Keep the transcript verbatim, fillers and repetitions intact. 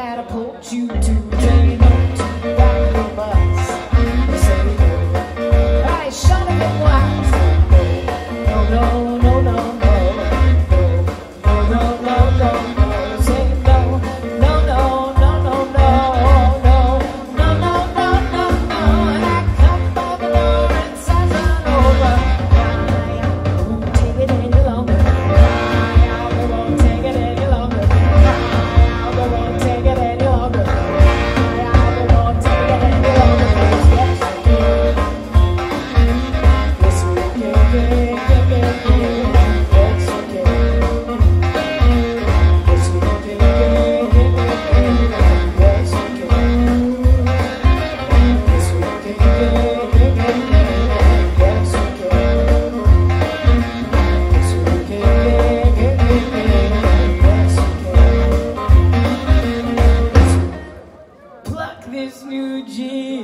catapult you today. Not to back the bus. You say no. I shot him at once. No, no, no, no, no. No, no, no, no, no. Say no. No, no, no, no, no. No, no, no, no, no, no. And I come by the door and says run over. I won't take it any longer. I won't take it any longer. I won't take it any longer. I won't take it any longer. Yes, I can. Yes, we can. Yes, we can. Yes, we can. Yes, we can. Yes, we can. Pluck this new gene.